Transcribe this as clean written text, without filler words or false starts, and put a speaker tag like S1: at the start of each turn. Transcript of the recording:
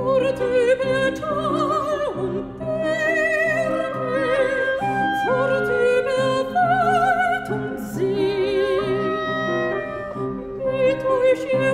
S1: Fort über Tal und Berge, fort über Wald und See. Mit euch ihr